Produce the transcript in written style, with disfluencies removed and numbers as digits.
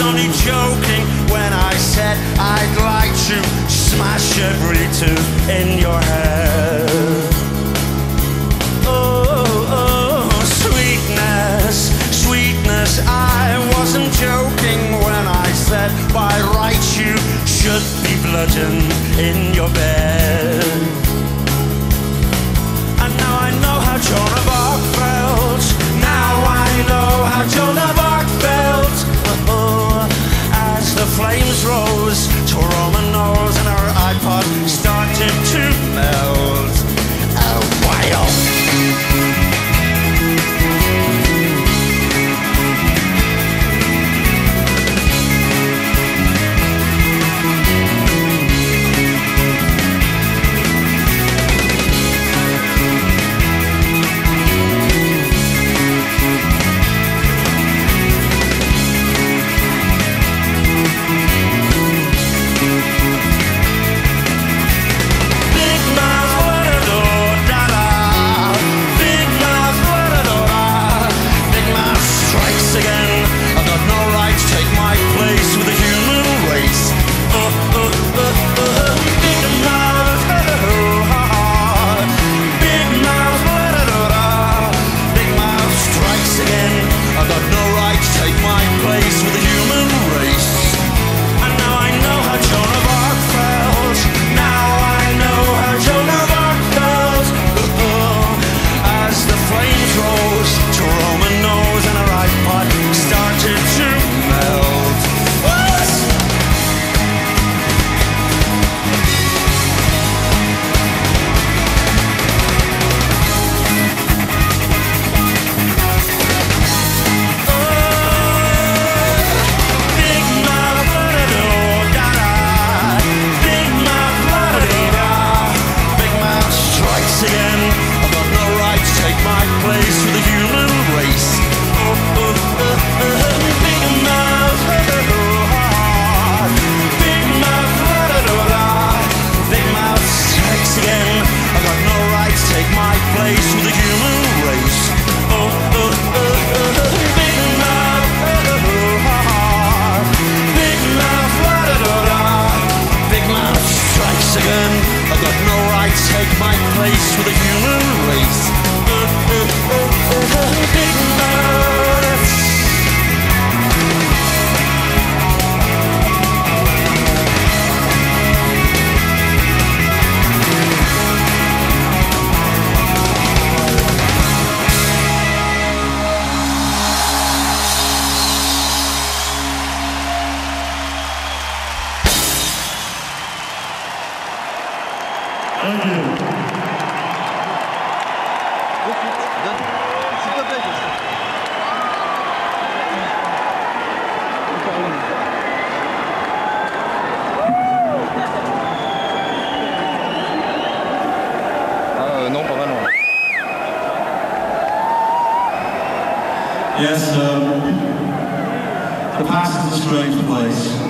only joking when I said I'd like to smash every tooth in your head. Oh, sweetness, sweetness, I wasn't joking when I said by rights you should be bludgeoned in your bed. And now I know how Joan of Arc felt. Now I know how Joan of Arc felt. Oh, as the flames rose to her Roman nose and her iPod started to melt. Oh, wow. Yes, the past is a strange place.